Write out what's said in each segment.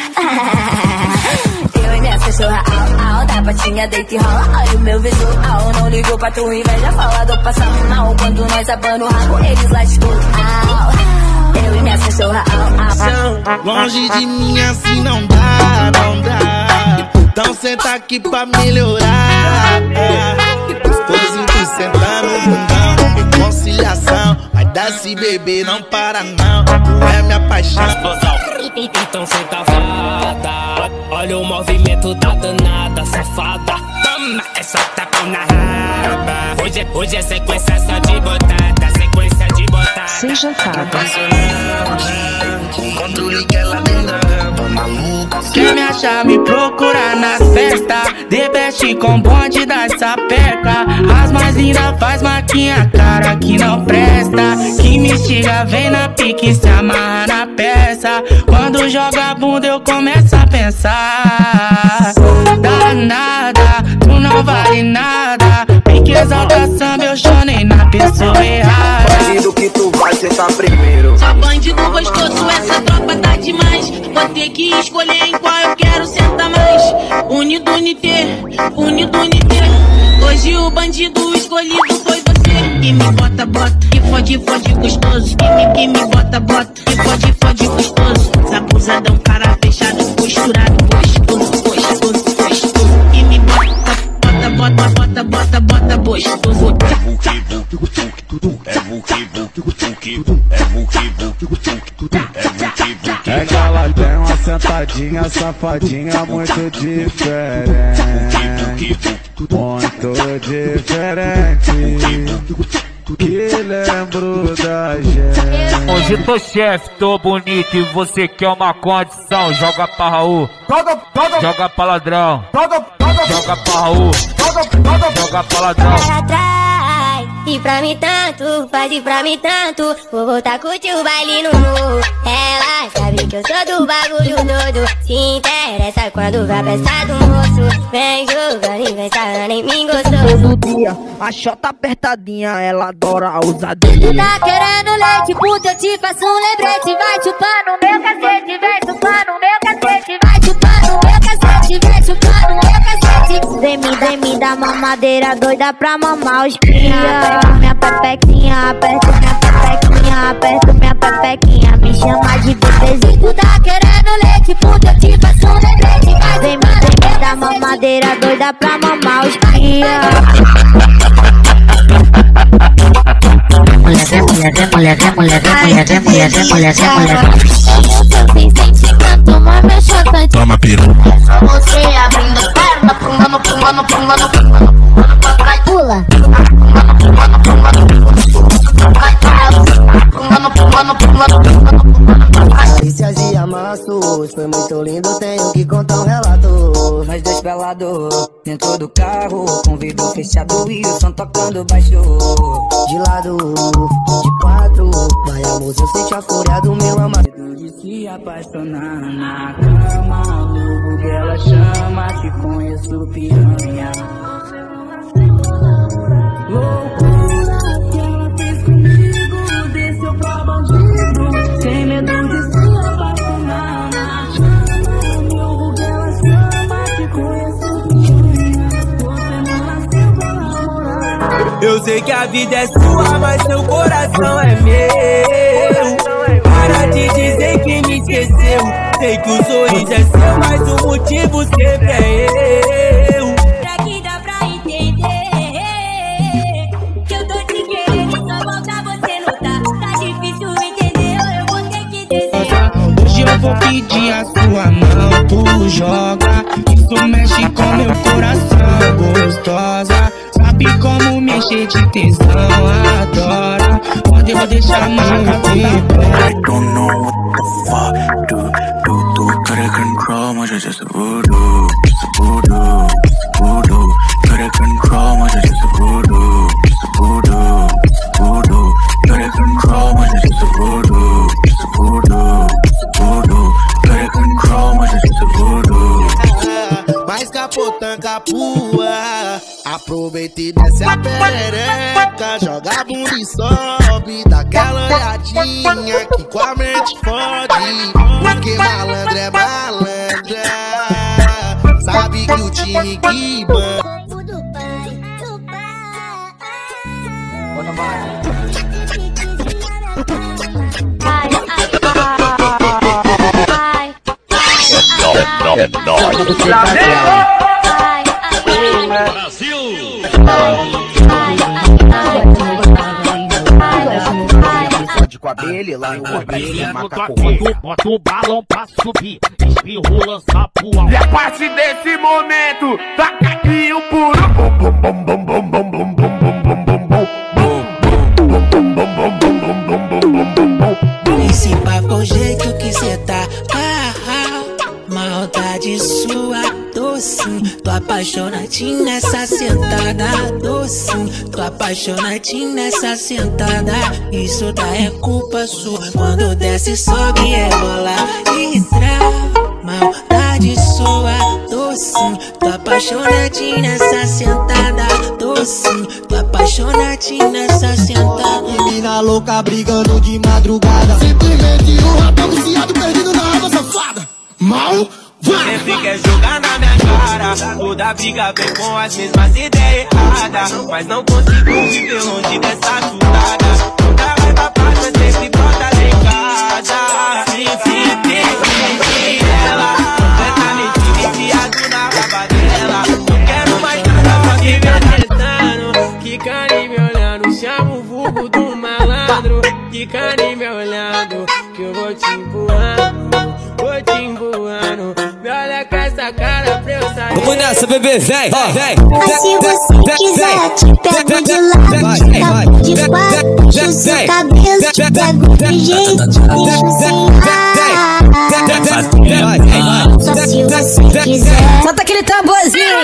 Eu e minha cachorra, au, da patinha deita e rola. Olha o meu visual, não ligo pra tua inveja. Fala do passando mal, quando nós abana o rabo, eles lascam, au. Eu e minha cachorra, au. Longe de mim assim não dá, não dá. Então senta aqui pra melhorar. Gostosinho tu senta no bundão. Conciliação, vai dar se beber, não para não. Tu é minha paixão. Então senta fada, olha o movimento da danada, safada. Toma essa tapa na raba. Hoje é sequência só de botada, sequência de botada. Seja fada. O controle que ela tem da raba, maluca. Quer me achar, me procura nas festas. The Best com bonde das sapeca. As mais lindas faz maquinha, cara que não presta. Que me instiga, vem na pique, se amarra na peça. Quando joga a bunda eu começo a pensar. Danada, tu não vale nada. Pique exalta samba, eu chonei na pessoa errada. Bandido que tu vai sentar primeiro. Só bandido gostoso, essa tropa tá demais. Vou ter que escolher em qual eu quero sentar mais. Unido, unité, unido, unité. Hoje o bandido escolhido foi você. Que me bota, bota, que fode, fode gostoso. Que me bota, bota, que fode, fode gostoso. Sabusadão, cara fechado, posturado, gostoso, gostoso, gostoso. Que me bota, bota, bota, bota, bota, bota, gostoso. É que ela tem uma sentadinha, safadinha muito diferente. Muito diferente. Que lembro da gente. Hoje tô chefe, tô bonito e você quer uma condição. Joga pra Raul, joga pra ladrão, joga pra Raul, joga pra ladrão. E pra mim tanto, faz e pra mim tanto. Vou voltar a curtir o baile no morro. Ela sabe que eu sou do bagulho todo. Se interessa quando vai pensar do moço. Vem jogando e vem sarando em mim gostoso. Todo dia, a chota apertadinha, ela adora usar dele. Tu tá querendo leite, puta, eu te faço um lembrete. Vai chupando meu cacete, vem chupando meu cacete. Vai chupando meu cacete, vem chupando meu cacete. Vem me dá mamadeira doida pra mamar os cria. Aperto minha pepequinha, aperto minha pepequinha, aperto minha pepequinha. Me chama de bebezinho. Tu tá querendo leite, puta, eu te faço um lembrete. Vem me dá mamadeira doida pra mamar os cria. Toma piru. Você abrindo perna, pulando, pulando, pulando, pula. Carícias e amassos, foi muito lindo, tenho que contar um relato. Nós dois pelados, dentro do carro, com vidro fechado e o som tocando baixo. De lado, de quatro, vai amor, eu senti a fúria do meu amado. De se apaixonar na cama, no que ela chama, te conheço piranha. Loucura que ela fez comigo, desceu pra bandido, sem medo de se apaixonar na cama, no que ela chama, te conheço piranha. Você não nasceu pra namorar. Eu sei que a vida é sua, mas seu coração é meu. Para de dizer que me esqueceu. Sei que o sorriso é seu, mas o motivo sempre é eu. Pra que dá pra entender que eu tô te querendo, só volta você não tá. Tá difícil entender, eu vou ter que dizer. Hoje eu vou pedir a sua mão, tu joga. Isso mexe com meu coração, gostosa. Sabe como mexer de tesão, adora. Pode eu deixar marca toda. I don't know what the fuck do gotta control my just a voodoo, just a voodoo, just a voodoo. Gotta control my just a voodoo, just a voodoo, just a voodoo. Gotta control my just a voodoo, just a voodoo, just a voodoo. Gotta control my just a voodoo. Mais capotão capua, aproveita e desce a perereca. Joga a bunda e sobe, daquela olhadinha que com a mente fode. Porque malandro é malandro. Tiniquiba. Com a dele lá no macaco. Bota o balão pra subir, espirro, lança pro alto. E a partir desse momento, taca aqui o puro. Esse papo é o jeito que cê tá. Maldade sua, docinho. Tô apaixonadinho nessa sentada, docinho. Tô apaixonadinho nessa sentada. Isso daí é culpa sua. Quando desce, sobe e rebola e trava. Maldade sua, docinho. Tô apaixonadinho nessa sentada, docinho. Tô apaixonadinho nessa sentada. Menina louca brigando de madrugada. Simplesmente um rapaz viciado perdido na água safada. Mal, vai! Sempre quer jogar na minha cara. Toda briga vem com as mesmas ideias erradas. Mas não consigo viver longe dessa ajudada. Toda raiva passa, sempre brota em casa. Ela completamente viciado na raba dela. Não quero mais nada pra viver tentando. Que cara me olhando, chama o vulgo do malandro. Que cara me olhando, que eu vou te empurrando. Vou te emburrando, me olha com essa cara pra eu sair. Vamos nessa, bebê, vem, vem. Mas se você quiser, te pego de lado, de quatro, puxo seu cabelo, te pego de jeito, deixo sem ar. Só se você quiser. Solta aquele tamborzinho.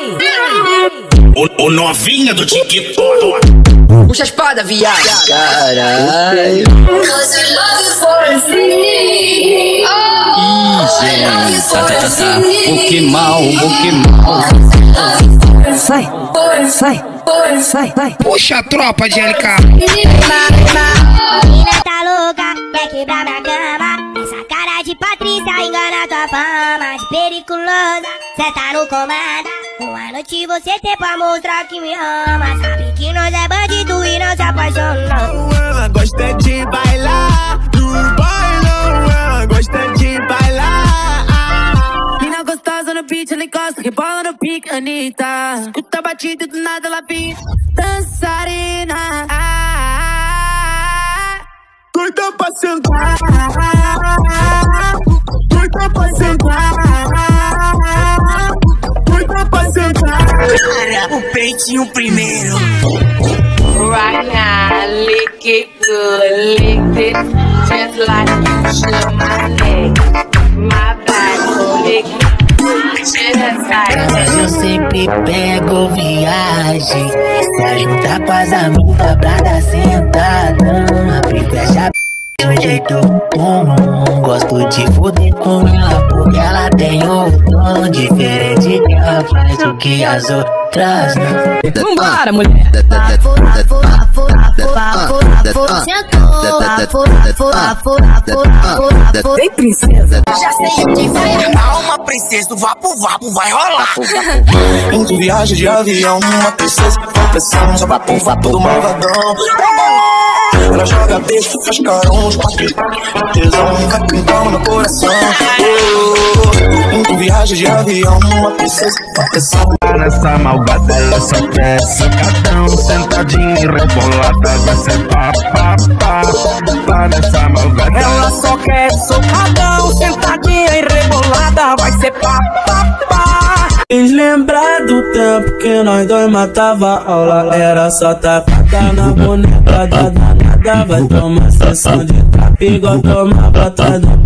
O novinha do TikTok. Puxa a espada, viado. Caralho. Vai. Puxa a tropa de LK. Menina tá louca, quer quebrar minha cama. Essa cara de Patrícia engana tua fama. De periculosa, cê tá no comando. Uma noite você tem pra mostrar que me ama. Sabe que nós é bandido e não se apaixona. Ela gosta de bailar no bailão. Ela gosta de bailar. Mina gostosa no beat, ela encosta, rebola no pique, Anitta. Escuta a batida e do nada ela vira dançarina. Doida pra sentar. Doida pra sentar. Doida pra sentar. O peitinho primeiro. Right now, lick it good, lick it just like you should my neck, my back, lick it just like Eu sempre pego viagem pra juntar com as amigas pra dar sentadão. Abrir fecha de um jeito comum. Gosto de foder com ela porque ela tem um tom diferente. Que ela faz o que as outras não. Vambora, mulher. Vem, princesa. Já sei o que vai rolar. Calma, princesa, do vapo vai rolar. Indo viagem de avião, uma princesa com pressão. Só vapo do malvadão. Ela joga beijo, faz carões, tesão, vai cantando no coração. Indo viagem de avião, uma princesa com pressão. Nessa malvada ela só quer sacadão. Sentadinha e rebolada, vai ser pá. Nessa malvada ela só quer socadão. Sentadinha e rebolada, vai ser pá. Quis lembrar do tempo que nós dois matava aula. Era só tacada na boneca da danada. Vai tomar sessão de trap igual tomava atrás da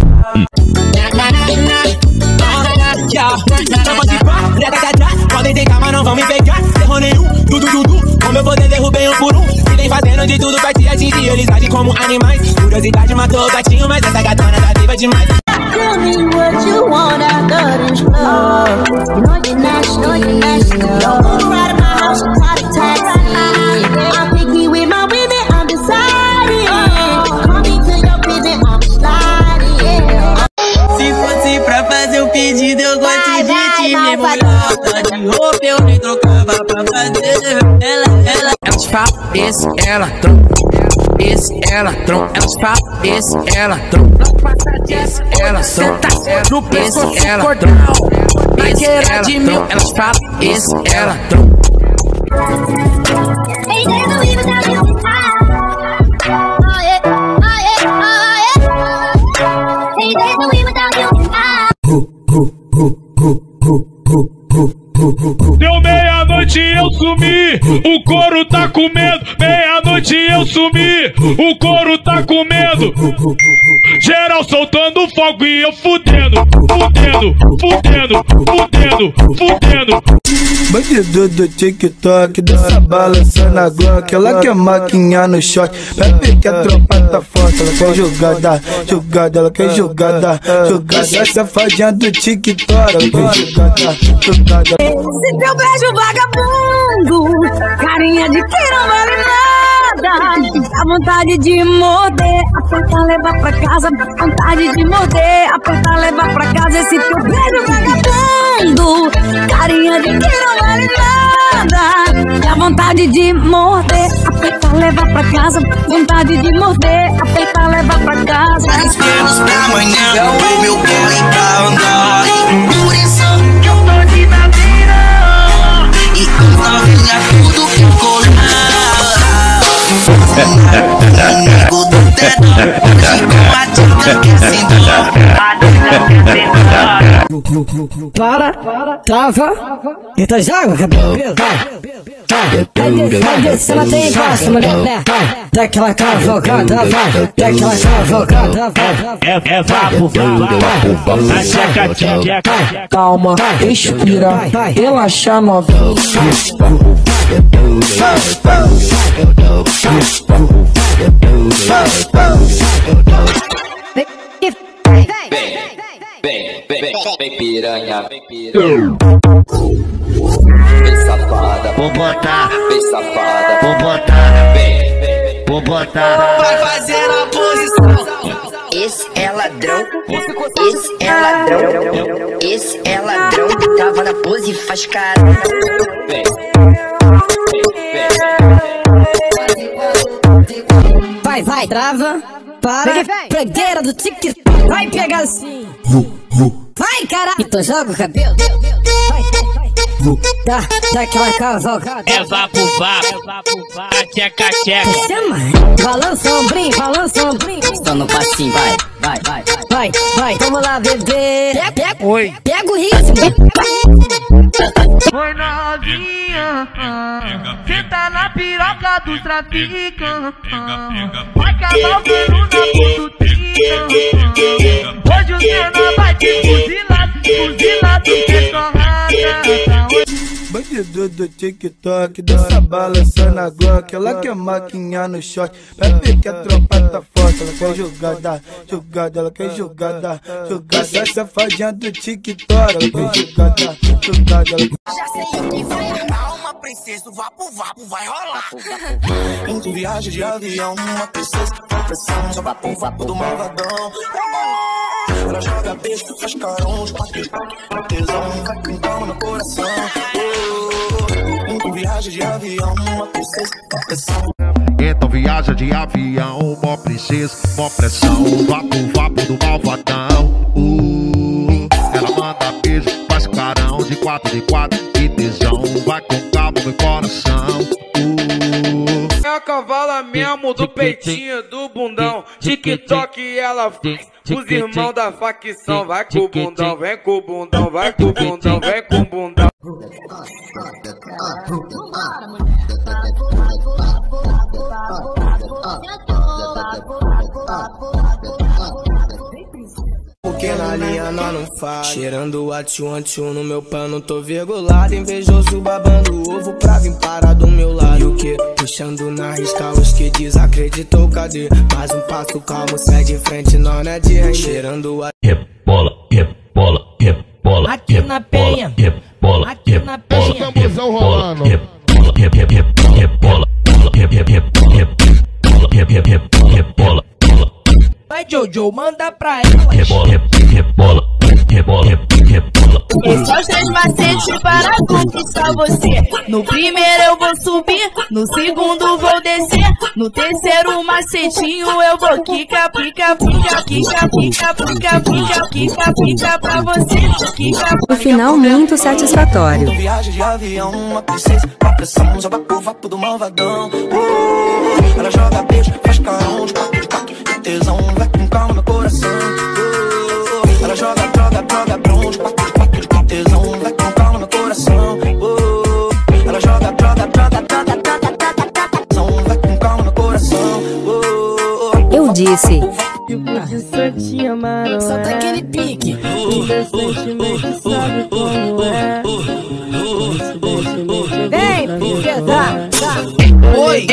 podem tentar, mas não vão me pegar. Erro nenhum, tudo. Com meu poder derrubei um por um. Se vem fazendo de tudo pra te atingir. Eles agem como animais. Curiosidade matou o gatinho, mas essa gatona tá viva demais. Tell me what you want, I got it love. You know you're national. Don't go right in my house, I'm tired of taxi. I'm picky with my women, I'm deciding. Call me to your prison, I'm sliding. Se fosse pra fazer um pedido, eu gosto de te me molhar. falam, esse é ladrão. Esse é ladrão, elas falam, esse é ladrão. Esse é ladrão, no pescoço cordão. Esse é de mil, elas falam, esse é ladrão. Deu meia-noite eu sumi, o couro tá com medo. Meia-noite eu sumi, o couro tá com medo. Geral soltando fogo e eu fudendo, fudendo, fudendo, fudendo, fudendo. Bandido do TikTok, dança balançando a Glock. Ela quer maquinha no shot, bebe que a tropa tá forte. Ela quer jogada, jogada, ela quer jogada, jogada. Safadinha do TikTok, ela quer jogada, jogada. Se teu beijo vagabundo, carinha de quem não vale nada. Dá vontade de morder, apertar, levar pra casa. Dá vontade de morder, apertar, levar pra casa. Esse teu beijo vagabundo, carinha de quem não vale nada. Dá vontade de morder, apertar, levar pra casa. Vontade de morder, apertar, levar pra casa. Mais menos pra amanhã, o meu corre pra andar. Por isso que eu tô de madeira e novinha tudo que colar. Amigo do dedão, hoje com a dica que se dá. Para, trava, entra de água, cabelo, vai descendo até embaixo, mulher, dá aquela cavalgada, vai, dá aquela cavalgada, vai. É vapo, vapo, na tcheca, tcheca. Calma, respira, relaxa novinha. Vem piranha, vem piranha. Vem safada, vou botar. Vem safada, Vou botar. vem, Vou botar. Vai fazer a posição. Esse é ladrão, esse é ladrão, esse é ladrão. Tava na pose e faz carão. vem, Vai, trava, para, pregueira do TikTok, vai pegar assim. Vai, cara! Então joga o cabelo. Dá aquela cavalgada. É vapo, vapo, na tcheca, tcheca. Chama, balança o ombrinho, balança o ombrinho. Estou no passinho, Vai, vamos lá, bebê. Oi. Pega o ritmo. Oi novinha, cê tá na piroca dos traficantes. Vai cavalgando na pututinha. Hoje o Senna vai te fuzilar, fuzilar tu que torrada. Bandido do TikTok, dança balançando a Glock. Ela quer maquinha no shot, bebe que a tropa tá forte. Ela quer jogada, jogada, ela quer jogada, jogada. Safadinha do TikTok, ela quer jogada, jogada. Já sei o que vai armar, uma princesa, vapo, vai rolar. Em viagem de avião, uma princesa com pressão, só vapo do malvadão. Ela joga beijo, faz carão, tesão, vai com calma no coração. Em viagem de avião, uma princesa com pressão. Então viaja de avião, mó princesa, mó pressão. Vapo do malvadão. Ela manda beijo, faz carão de 4x4 e tesão, vai com calma no coração. É a cavala mesmo do peitinho do bundão. TikTok ela faz os irmãos da facção. Vai com o bundão, vem com o bundão, vai com o bundão, vem com o bundão. Porque na linha nós não faz. Cheirando a tchum no meu pano, tô virgulado. Invejoso babando ovo pra vir parar do meu lado. E o que? Puxando na risca os que desacreditou, cadê? Mais um passo calmo, sai de frente, não é de render. Cheirando a rebola, rebola, rebola. Aqui na penha, rebola, aqui na penha. Rebola, rebola, rebola, rebola. Vai, Jojo, manda pra ela. Rebola, rebola, rebola, rebola. Esses são os 3 macetes para conquistar você. No primeiro eu vou subir, no segundo vou descer, no terceiro macetinho eu vou quica, pica, pica, quica, pica, pica, pica, quica, pica pra você. Quica, o final muito satisfatório. Viagem de avião, uma princesa, uma pressão, joga pro vapo do malvadão. Ela joga beijo, faz carão de quatro, de tesão, vai com calma no coração. Ela joga droga bom de quatro, de tesão, vai com calma no coração. Ela joga droga, vai com calma no coração. Eu disse. De santinha marona, só tá aquele pique. O meu sentimento sabe como é. Vem, pesar. Oi,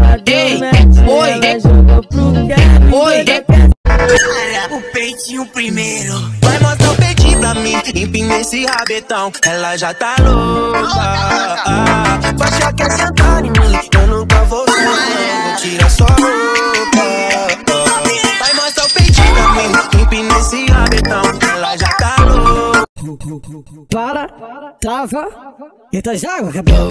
o peitinho primeiro. Vai mostrar o peitinho pra mim, empina esse rabetão. Ela já tá louca. Vai achar que é sentar em mim, eu nunca vou tirar sua roupa. Vai mostrar o peitinho pra mim, empina esse rabetão. Ela já tá louca. Para, trava, entra já, cabelo,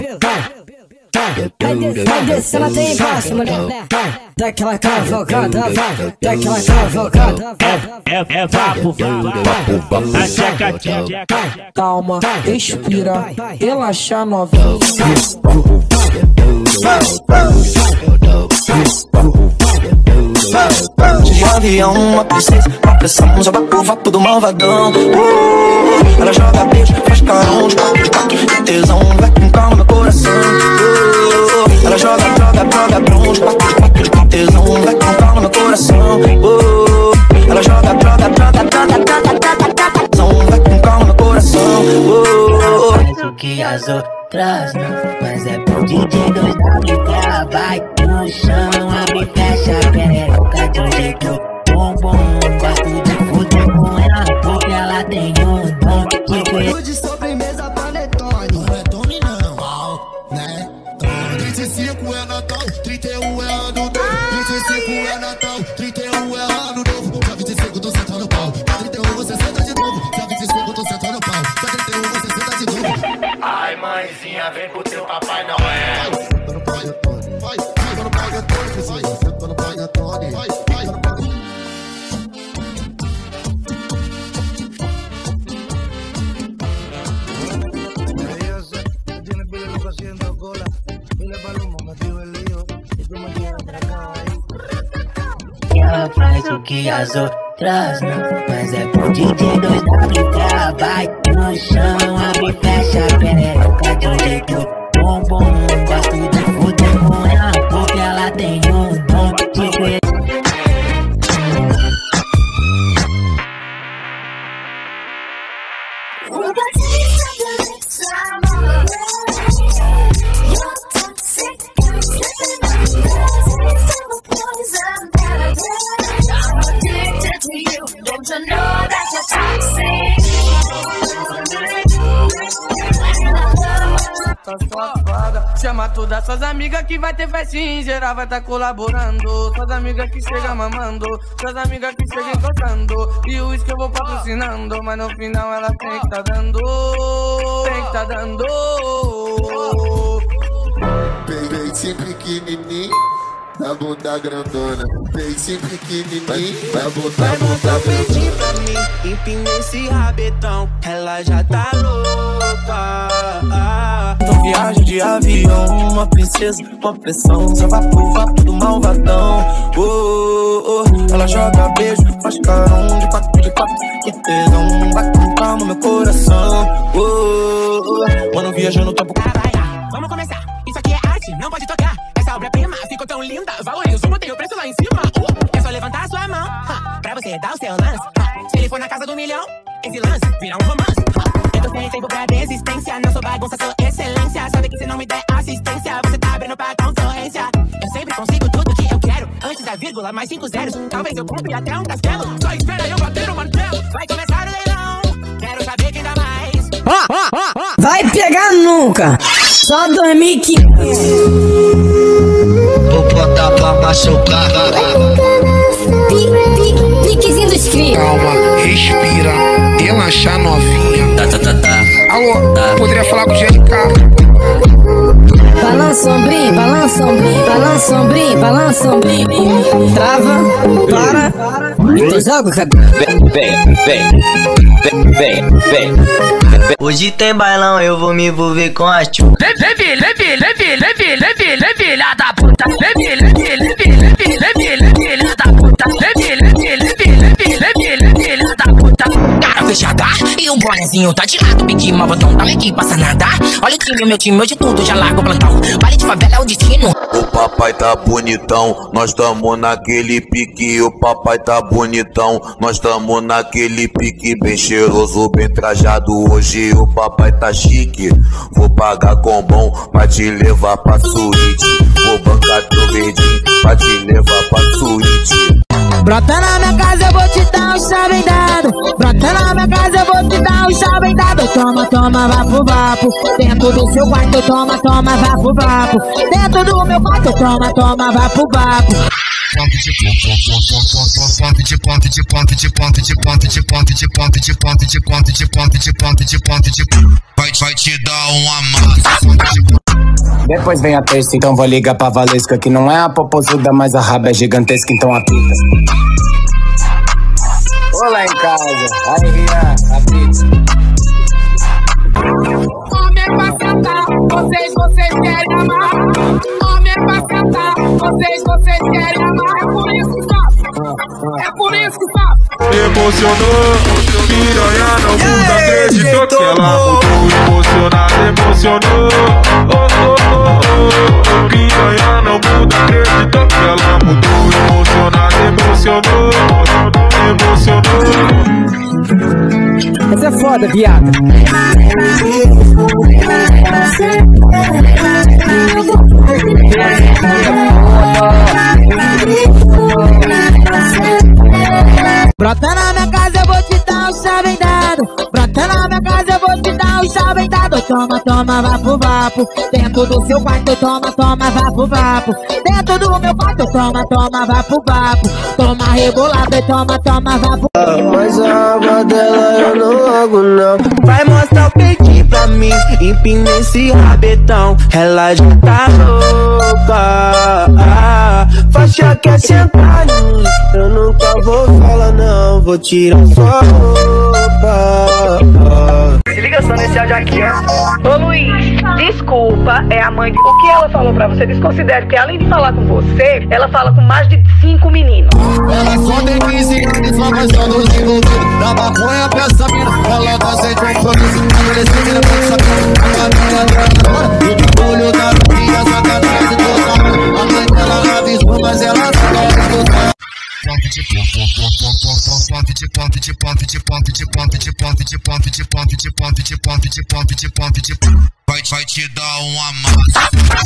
vai descendo até embaixo, mulher. Dá aquela cavalgada, vai. Dá aquela cavalgada, vai. É vapo, a tcheca. Calma, respira, relaxa novinha. De avião, uma princesa, uma pressão, joga pro vapo do malvadão. Ela joga beijo, faz carão de quatro, de tesão, vai com calma no coração. Ela joga droga bom de quatro, de tesão, vai com calma no coração. Ela joga droga, vai com calma no coração. Faz o que as outras não, mas é pro DJ 2W que ela vai no chão, abre e fecha a perereca de um jeito bom. Gosto de fuder com ela porque ela tem um dom de coisa. De sobremesa panetone. Panetone não, né? 35 é Natal, 31 é ano novo. 35 é Natal, 31 é ano novo. Dia 25 tô sentando pau, dia 31 você senta de novo. Dia 25 tô sentando pau, dia 31 você senta de novo. Ai, mãezinha, vem pro teu Papai Noel. Senta no panetone, vai, senta no panetone, senta no panetone, vai. Ela faz o que as outras não, mas é pro DJ 2W que ela vai no chão, abre e fecha a perereca de um jeito bom. Gosto de fuder com ela porque ela tem um dom de coisa. Chama todas suas amigas que vai ter festinha, em geral vai tá colaborando. Suas amigas que chegam mamando, suas amigas que chegam encostando. E o uísque eu vou patrocinando, mas no final ela tem que tá dando. Tem que tá dando. Peitinho pequenininho, na bunda grandona. Peitinho pequenininho, na bunda vai mostrar o peitinho pra mim, empina esse rabetão. Ela já tá louca. Viagem de avião, uma princesa, uma pressão, só vapo do malvadão. Ela joga beijo, faz carão de quatro, que tesão, vai com calma meu coração. Mano, viajando no tempo. Vamos começar, isso aqui é arte, não pode tocar. Essa obra-prima ficou tão linda, valorizo, botei o preço lá em cima. É só levantar a sua mão, pra você dar o seu lance. Se ele for na casa do milhão, esse lance vira um romance. Eu tô sem tempo pra desistência, não sou bagunça, sou excelência. Sabe que se não me der assistência, você tá abrindo pra concorrência. Eu sempre consigo tudo que eu quero, antes da vírgula, mais 5 zeros. Talvez eu compre até um castelo, só espera eu bater o martelo. Vai começar o leilão, quero saber quem dá mais. Vai pegar nunca, só 2015. Vou botar pra machucar. Piquezinho dos crios. Calma, respira, relaxa novinha. Alô, poderia falar com o GRK? Balança ombrinho, balança ombrinho, balança ombrinho, balança ombrinho. Trava, para, então joga o cabelo. Vem. Hoje tem bailão, eu vou me envolver com a tchu. Filha da puta. Filha da puta. Filha da puta. Cara fechada e o bonezinho tá de lado. Pique malvadão, dá aqui, passa nada. Olha o time, meu time, hoje tudo já larga o plantão. Baile de favela é o destino. O papai tá bonitão, nós tamo naquele pique. O papai tá bonitão, nós tamo naquele pique. Bem cheiroso, bem trajado, hoje o papai tá chique. Vou pagar com bom pra te levar pra suíte. Vou bancar teu verdinho pra te levar pra suíte. Brota na minha casa, eu vou te dar um chave dado. Brota na minha casa, eu vou te dar um chave dado. Toma, toma, vapo, vapo. Dentro do seu quarto, toma, toma, vapo, vapo. Dentro do meu quarto, toma, toma, vapo, vapo. Vai te dar uma massa. Depois vem a terça, então vou ligar pra Valesca. Que não é a popozuda, mas a raba é gigantesca, então apita. Olá em casa, aí Rian, apita. Homem pra sentar, vocês querem amar. Homem pra sentar, vocês querem amar. É por isso que sabe. Emocionou, piranha não muda, acreditou que ela mudou. Emocionada, emocionou. Piranha não muda, acreditou que ela mudou. Emocionada, emocionou. Essa é foda, viado. Brota na minha casa, eu vou te dar um chave dado. Brota na minha casa, eu vou te dar um chave dado. Toma, toma, vapo, vapo. Dentro do seu quarto, toma, toma, vapo, vapo. Dentro do meu quarto, toma, toma, vapo, vapo. Toma rebolado e toma, toma, vapo. Mas a aba dela eu não logo não. Vai mostrar o peitinho pra mim, empina esse rabetão. Ela já tá louca. Faixa quer sentar em mim, eu nunca vou falar não. Vou tirar sua roupa. Se liga só nesse áudio aqui, ó. Ô Luiz, desculpa, é a mãe de... O que ela falou pra você? Desconsidere que além de falar com você, ela fala com mais de 5 meninos. Ela só tem 15 anos, só mais só nos envolvidos. Da maconha pra essa mina, ela tá sem compromisso. Adolescente na pensa, a família dela agora. E de olho da filha, sacanagem e toda. A mãe dela avisou, mas ela não vai escutar. Vai te dar uma massa.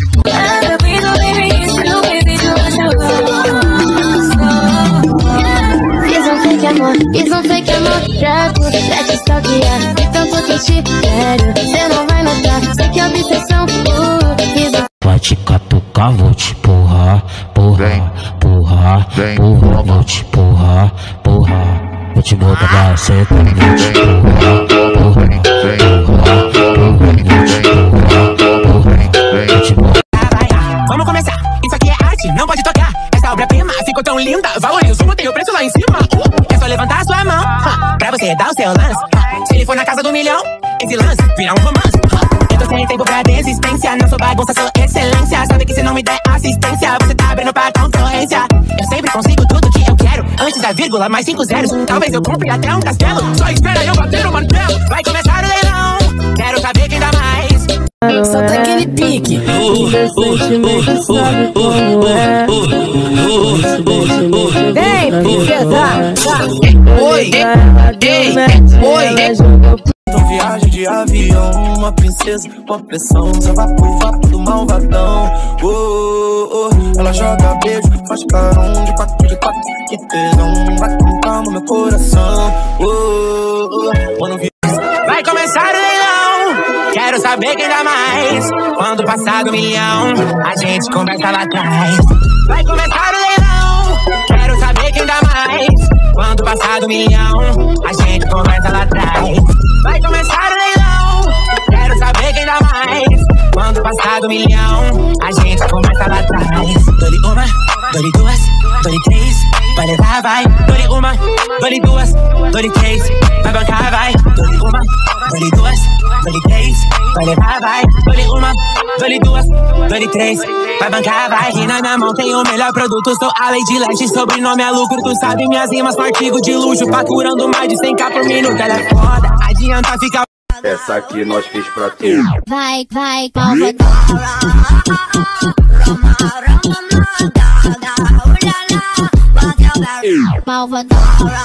Fiz um fake amor pra tu, pra te stalkear. E tanto que eu te quero, cê não vai notar. Sei que é obsessão, vai te catucar, vou te porrar, porrar, porrar, porrar. Vou te porrar, porrar. Vou te botar pra seta, vou te porrar, porrar, porrar. Vamos começar, isso aqui é arte, não pode tocar. Essa obra-prima ficou tão linda, valorizo, tem o preço lá em cima. É só levantar a sua mão, pra você dar o seu lance. Se ele for na casa do milhão, esse lance vira um romance. Eu tô sem tempo pra desistência, não sou bagunça, sou excelência. Sabe que se não me der assistência, você tá abrindo pra concorrência. Eu sempre consigo tudo que eu quero, antes da vírgula, mais 5 zeros. Talvez eu compre até um castelo, só espera eu bater o martelo. Vai começar o leilão, quero saber quem dá mais. Solta aquele pique. Vem, princesa. Oi. Então viagem de avião, uma princesa, uma pressão. Só vapo do malvadão. Ela joga beijo, faz carão de 4 que tesão. Vai com calma meu coração. Vai começar o leilão, quero saber quem dá mais. Quando passar do milhão, a gente conversa lá atrás. Vai começar o leilão, quero saber quem dá mais. Quando passar do milhão, a gente conversa lá atrás. Vai começar o leilão. lá do milhão, a gente começa lá atrás. Dole uma, dole duas, dole três, vai levar, vai. Dole uma, dole duas, dole três, vai bancar, vai. Dole uma, dole duas, dole três, vai levar, vai. Dole uma, dole duas, dole três, vai bancar, vai. E na minha mão tem o melhor produto, sou a Lady Leste, sobrenome é lucro. Tu sabe minhas rimas com artigo de luxo, faturando mais de 100k por minuto. Ela é foda, adianta ficar. Essa aqui nós fiz pra tu. Vai, malvadão. Malvadão.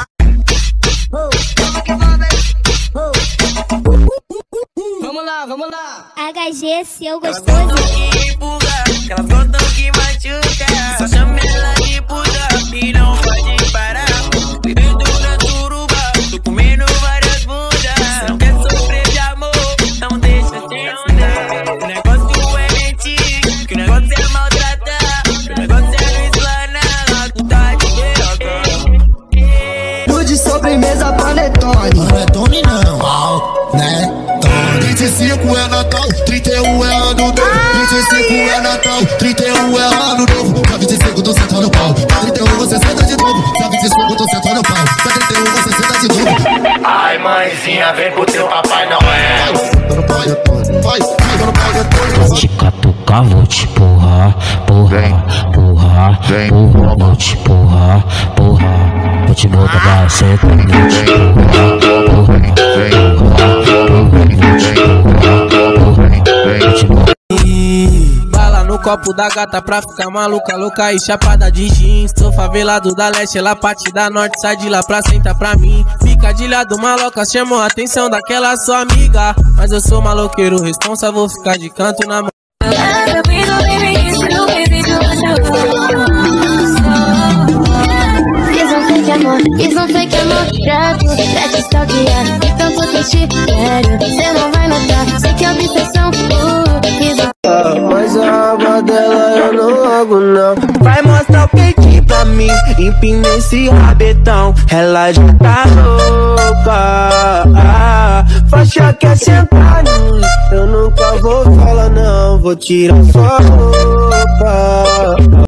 Vamos lá. HG, seu gostoso. Elas gostam que machuca. Só chama ela de puta e não pode parar. Dentro da turuba, tô comendo várias bundas. Não quer sofrer de amor, não deixa se onda. O negócio é mentir, que o negócio é maltratar. O negócio é não explanar, tu tá de guerra. Tudo de sobremesa, panetone. Panetone não, né? 25 é Natal, 31 é ano novo. 25 é Natal, 31 é ano novo. Pra 25 tô sentando pau, pra 31 você senta de novo. Pra 25 tô sentando pau, pra 31 você senta de novo. Ai mãezinha, vem pro teu Papai Noel. Vou te catucar, vou te porrar, vou te porrar. Vou te botar pra senta, vou te Bala no copo da gata pra ficar maluca, louca e chapada de jeans. Sou favelado da leste, ela parte da norte, sai de lá pra sentar pra mim. Picadilhado maloca, chamou a atenção daquela sua amiga. Mas eu sou maloqueiro responsa, vou ficar de canto na mão. Fiz um fake amor pra tu, pra te stalkear. Então tô te quero, cê não vai notar. Sei que é obsessão, mas a aba dela eu não logo não. Vai mostrar o peitinho pra mim, empina esse rabetão. Ela já tá louca, faixa quer sentar em mim. Eu nunca vou falar não, vou tirar sua roupa.